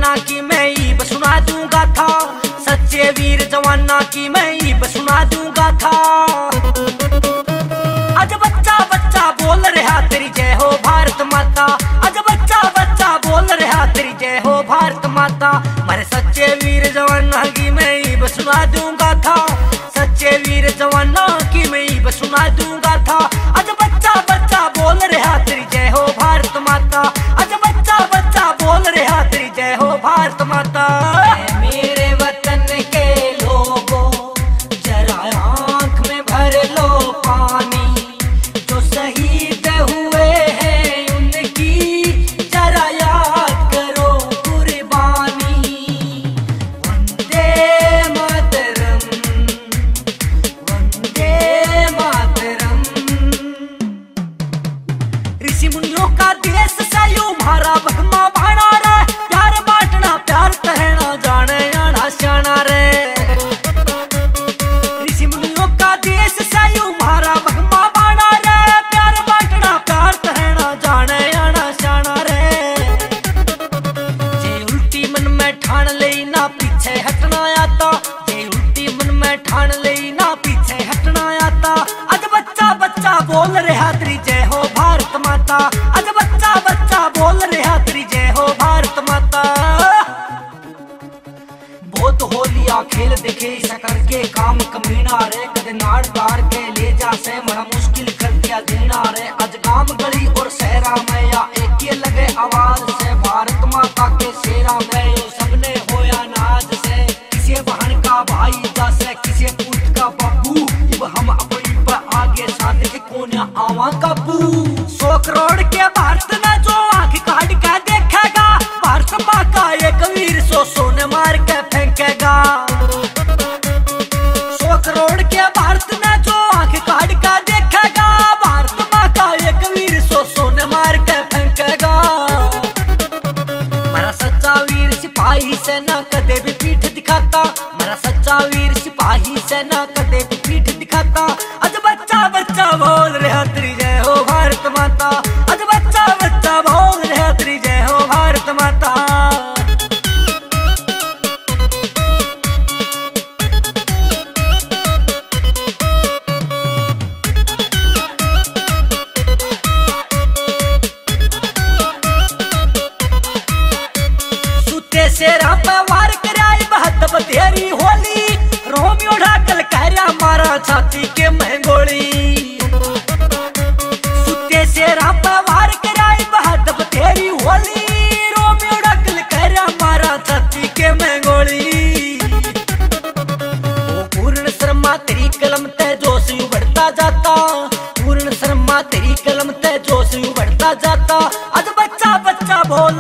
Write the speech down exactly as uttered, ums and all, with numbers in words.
जवाना की मैं ईब सुना दूंगा था, सच्चे वीर जवाना की मैं ईब सुना दूंगा था। आज बच्चा बच्चा बोल रहा तेरी जय हो भारत माता, आज बच्चा बच्चा बोल रहा तेरी जय हो भारत माता। मेरे सच्चे वीर जवाना की मैं ईब सुना दूंगा था, सच्चे वीर जवाना की मैं ईब सुना दूंगा था। आज बच्चा बच्चा बोल रहा तेरी जय हो भारत माता, आज बच्चा बच्चा बोल रहा तेरी जय हो भारत माता। मेरे वतन के लोगों जरा आंख में भर लो पानी, जो शहीद हुए हैं उनकी जरा याद करो कुर्बानी। वंदे मातरम, वंदे मातरम। ऋषि मुनियों का देश सयू मारा भगमा भाना रे, प्यार बांटना प्यार कहना जाने आना शाना रे। ऋषि मुनियों का देश सयू मारा भगमा भाना रे, प्यार बांटना प्यार कहना जाने आना शाना रे। जे उल्टी मन में ठान ले ना पीछे हटना आता, जे उल्टी मन में ठान ले ना पीछे हटना आता। आज बच्चा बच्चा बोल रहा तेरी जय हो भारत माता, आज बच्चा बच्चा बोल रहा तेरी जय हो भारत माता। बहुत होलिया खेल देखे ऐसा करके काम कमीना रे, कदे नाड़ तार के ले जा से बड़ा मुश्किल कर दिया देना रे। आज गांव गली और शहरा में या एक ही लगे आवाज से, भारत माता के शेरा में यो सबने होया नाज से। किसी बहन का भाई जैसे किसी पूत का बाबू, अब हम अपनी पर आगे साथ के कोन्या आवा काबू। सौ करोड़ के भारत ने जो आंख काट के देखेगा, भारत माँ का एक वीर सौ सोने मार के फेंकेगा। सौ करोड़ के भारत ने जो आंख काट के देखेगा, भारत माँ का एक वीर सौ सोने मार के फेंकेगा। मेरा सच्चा वीर सिपाही से ना कदे भी पीठ दिखाता, मेरा सच्चा वीर सिपाही से ना कदे भी पीठ दिखाता। आज बच्चा बच्चा बोल रहा तेरी जय हो भारत माता, आज बच्चा बच्चा बोल रहा तेरी जय हो भारत माता। सुते से रात वार कराई बहत बतेरी होली, रोमियो ढाकल कहरा मारा छाती के महंगोली। सुते से रात वार कराई बहत बतेरी होली, रोमियो ढाकल कहरा मारा छाती के महंगोली। ओ पूर्ण शर्मा तेरी कलम ते जोश उभरता जाता, पूर्ण शर्मा तेरी कलम ते जोश उभरता जाता। आज बच्चा बच्चा बोल